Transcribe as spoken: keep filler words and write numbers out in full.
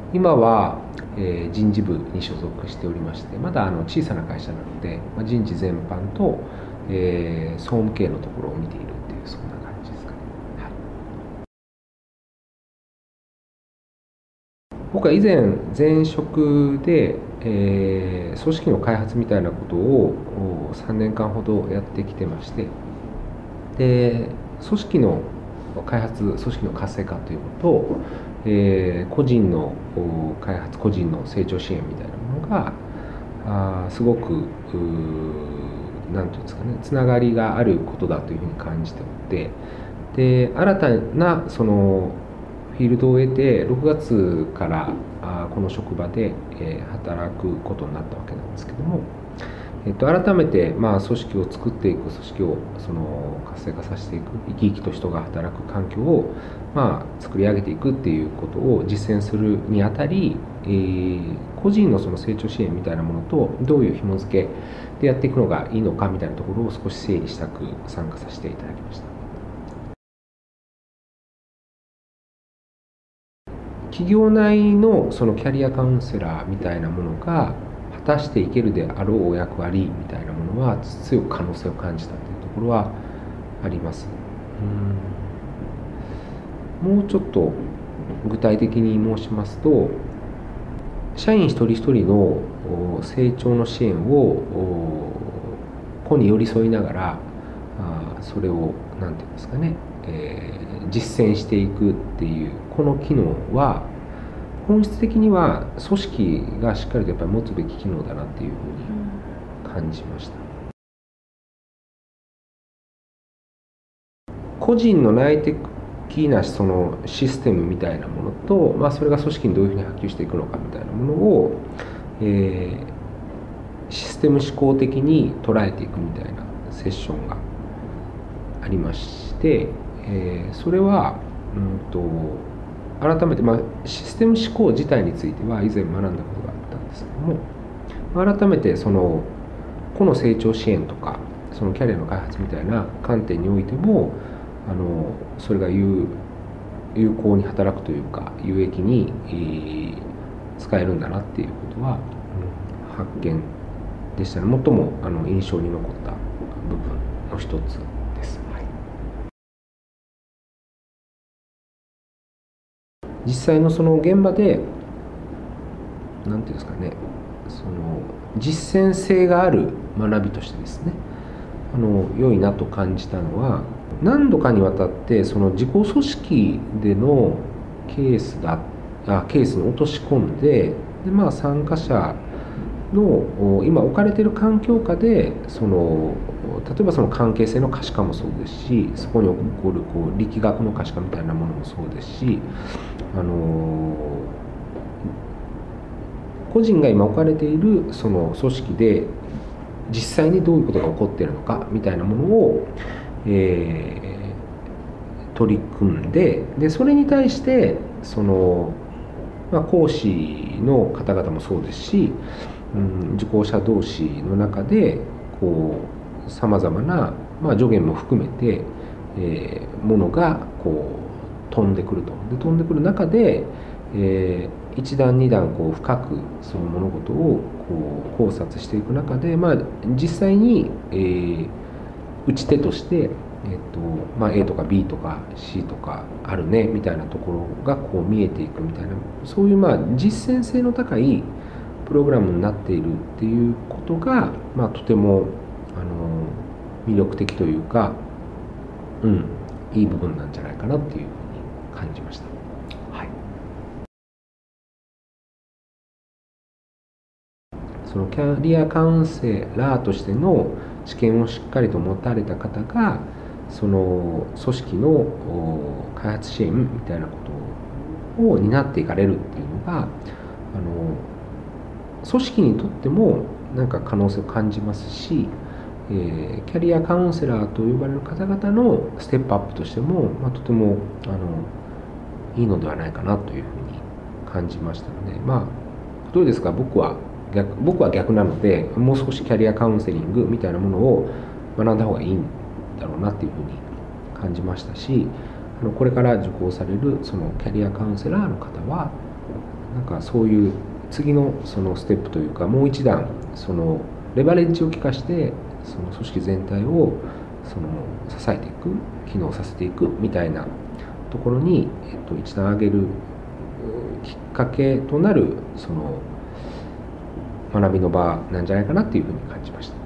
今は、えー人事部に所属しておりまして、まだあの小さな会社なので、まあ、人事全般と、えー総務系のところを見ているっていう、そんな感じですかね。はい、僕は以前、前職で、えー組織の開発みたいなことをおさんねんかんほどやってきてまして、で組織の開発、組織の活性化というのと、えー個人のお開発、個人の成長支援みたいなものが、あーすごく、うーなんていうんですかね、つながりがあることだというふうに感じておって、で新たなそのフィールドを得て、ろくがつからあーこの職場で、えー働くことになったわけなんですけども、えっと、改めて、まあ、組織を作っていく、組織をその活性化させていく、生き生きと人が働く環境を、まあ、作り上げていくっていうことを実践するにあたり、えー個人のその成長支援みたいなものとどういう紐付けでやっていくのがいいのかみたいなところを少し整理したく参加させていただきました。企業内のそのキャリアカウンセラーみたいなものが果たしていけるであろうお役割みたいなものは強く可能性を感じたというところはあります。うんもうちょっと具体的に申しますと、社員一人一人のお成長の支援をお個に寄り添いながら、あーそれを何て言うんですかね、えー実践していくっていうこの機能は本質的には組織がしっかりとやっぱり持つべき機能だなっていうふうに感じました。個人の内的なそのシステムみたいなものと、まあ、それが組織にどういうふうに波及していくのかみたいなものを、えーシステム思考的に捉えていくみたいなセッションがありまして、えーそれは、うんと改めて、まあ、システム思考自体については以前学んだことがあったんですけども、改めてその個の成長支援とかそのキャリアの開発みたいな観点においても、あのそれが有有効に働くというか有益に、えー使えるんだなっていうことは、うん発見でしたね。最もあの印象に残った部分の一つです。はい、実際のその現場でなんていうんですかね、その実践性がある学びとしてですね、あの良いなと感じたのは、何度かにわたってその自己組織でのケースだあケースに落とし込んで、で、まあ、参加者の今置かれている環境下でその例えばその関係性の可視化もそうですし、そこに起こるこう力学の可視化みたいなものもそうですし、あの個人が今置かれているその組織で実際にどういうことが起こっているのかみたいなものを、えー取り組んで、でそれに対してその、まあ、講師の方々もそうですし、うん、受講者同士の中でこうさまざまな、まあ、助言も含めて、えーものがこう飛んでくると。で飛んでくる中で、えー一段二段こう深くその物事をこう考察していく中で、まあ、実際に、えー打ち手として、えっとまあ、A とか B とか C とかあるねみたいなところがこう見えていくみたいな、そういうまあ実践性の高いプログラムになっているっていうことが、まあ、とてもあの魅力的というか、うん、いい部分なんじゃないかなっていうふうに感じました。はい、そのキャリアカウンセラーとしての知見をしっかりと持たれた方がその組織のお開発支援みたいなことを担っていかれるっていうのが、あの組織にとってもなんか可能性を感じますし、えーキャリアカウンセラーと呼ばれる方々のステップアップとしても、まあ、とてもあのいいのではないかなというふうに感じましたので、まあどうですか、僕は逆僕は逆なので、もう少しキャリアカウンセリングみたいなものを学んだ方がいいんだろうなっていうふうに感じましたし、あのこれから受講されるそのキャリアカウンセラーの方はなんかそういう次のそのステップというか、もう一段そのレバレッジを効かしてその組織全体をその支えていく、機能させていくみたいなところに、えっと、一段上げるきっかけとなるその学びの場なんじゃないかなっていうふうに感じました。